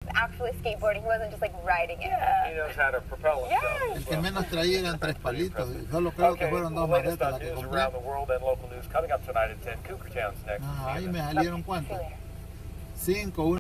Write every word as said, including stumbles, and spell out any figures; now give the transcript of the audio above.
actually skateboarding. He wasn't just like riding it. Yeah. He knows how to propel himself. Yes. El que menos traía eran tres palitos. Solo creo que fueron dos maletas las que compré. Around the world and local news coming up tonight at ten. Cougar Town's next. Ah, ahí me salieron cuántos. Cinco.